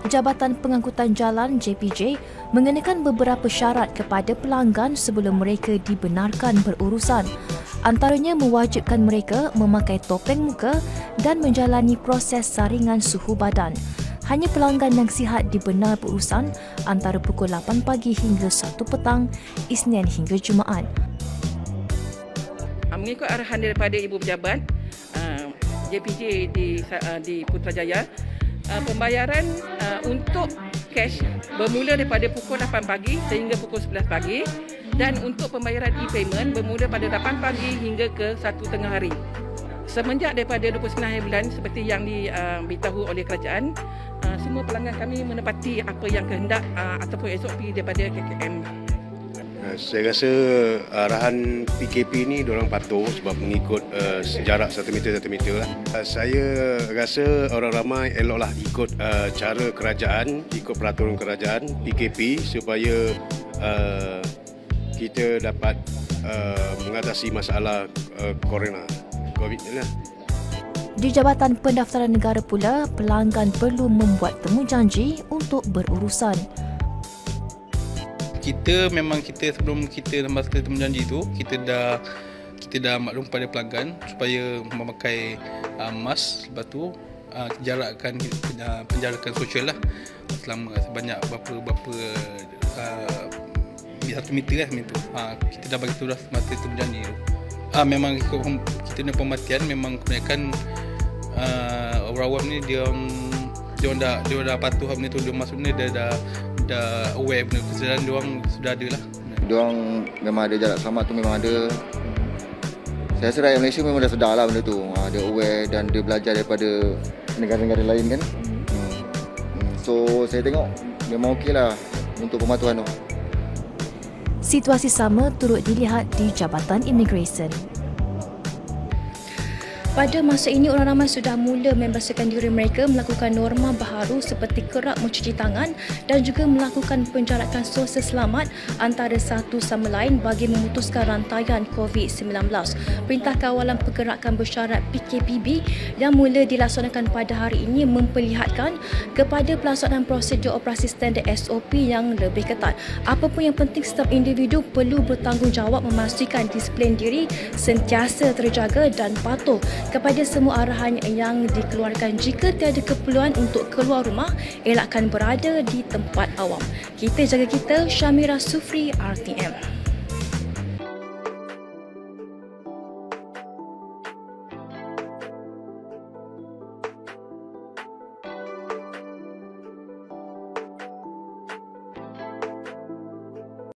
Jabatan Pengangkutan Jalan JPJ mengenakan beberapa syarat kepada pelanggan sebelum mereka dibenarkan berurusan. Antaranya mewajibkan mereka memakai topeng muka dan menjalani proses saringan suhu badan. Hanya pelanggan yang sihat dibenar berurusan antara pukul 8 pagi hingga 1 petang, Isnin hingga Jumaat. Mengikut arahan daripada Ibu Pejabat JPJ di Putrajaya, pembayaran untuk cash bermula daripada pukul 8 pagi sehingga pukul 11 pagi dan untuk pembayaran e-payment bermula pada 8 pagi hingga ke 1 tengah hari. Semenjak daripada 29 bulan seperti yang diberitahu oleh kerajaan, semua pelanggan kami menepati apa yang kehendak ataupun SOP daripada KKM. Saya rasa arahan PKP ni diorang patuh sebab mengikut jarak 1 meter lah. Saya rasa orang ramai eloklah ikut cara kerajaan, ikut peraturan kerajaan PKP supaya kita dapat mengatasi masalah corona COVID ni lah. Di Jabatan Pendaftaran Negara pula, pelanggan perlu membuat temujanji untuk berurusan. Sebelum kita lepas temujanji tu, kita dah maklum pada pelanggan supaya memakai mask, lepas tu penjarakan sosial lah selama sebanyak berapa 1 meter lah macam tu. Kita dah bagi tu dah masa temujanji tu. Memang kita punya pematian memang kebanyakan orang awam ni dia dah patuh benda tu. Dia maksudnya dia dah aware benda kesadaran dia orang sudah ada lah. Dia orang memang ada jarak selamat tu, memang ada. Saya rasa rakyat Malaysia memang dah sedar lah benda tu. Dia aware dan dia belajar daripada negara-negara lain kan. So saya tengok memang okey lah untuk pematuhan tu. Situasi sama turut dilihat di Jabatan Immigration. Pada masa ini, orang ramai sudah mula membasuhkan diri mereka melakukan norma baharu seperti kerap mencuci tangan dan juga melakukan penjarakan sosial selamat antara satu sama lain bagi memutuskan rantaian COVID-19. Perintah Kawalan Pergerakan Bersyarat PKPB yang mula dilaksanakan pada hari ini memperlihatkan kepada pelaksanaan prosedur operasi standard SOP yang lebih ketat. Apapun yang penting, setiap individu perlu bertanggungjawab memastikan disiplin diri sentiasa terjaga dan patuh kepada semua arahan yang dikeluarkan. Jika tiada keperluan untuk keluar rumah, elakkan berada di tempat awam. Kita jaga kita. Syamira Sufri, RTM.